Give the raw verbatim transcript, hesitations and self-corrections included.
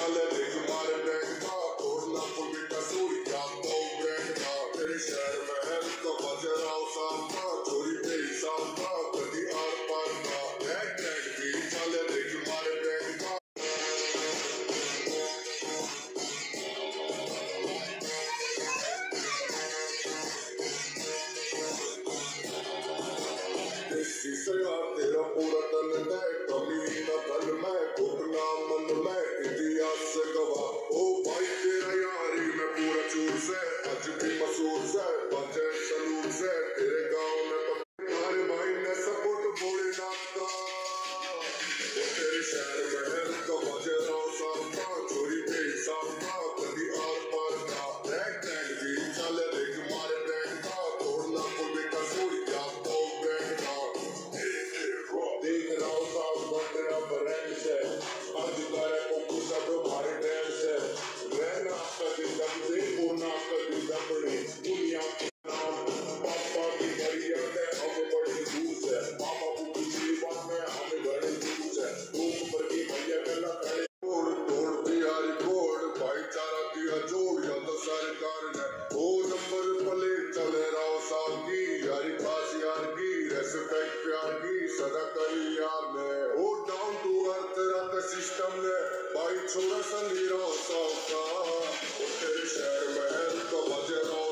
चले देख मारे बैंड का तोड़ना पुल बेटा सोई क्या तो ब्रांड का तेरे शहर महल का बजराव साहब का चोरी पे हिसाब का कभी आर पार का बैग बैग भी चले देख मारे बैंड का से यार तेरा पूरा तन है कमी न धन में घुटना मन में इतिहास से गवाह ओ भाई तेरा यारी में पूरा चूर से आज भी मशहूर से बचे सलूर से तेरे गांव में तुम्हारे भाई ने सपोर्ट भोलेनाथ का तेरे शहर महल का बजे राव साहब का चोरी पे हिसाब का कभी आर पार का रैग टैग भी चले देख मारे बैंक का तोड़ना को बेटा सोई क्या तो बैंक का देख राव साहब बंदरा ब्रांड से आज तारे को कुछ अब भारी डैम से रहना कभी दम से पूर्णा कभी दबड़ी दुनिया के नाम पापा की बड़ी याद है अब बड़ी दूर से मामा की जीवन में हमें बड़ी दूर से धूप पर की भैया गला खड़े तोड़ तोड़ बिहारी कोड भाईचारा दिया जोड़ या तो सरकार ने वो नंबर पले चले राव साहब की यारी पास यार की रेस्पेक्ट प्यार की सदा करी यार ने वो डाउन टू अर्थ रख सिस्टम ने भाई छोड़ा सा नीरा साहब का तेरे शहर महल का बजे राव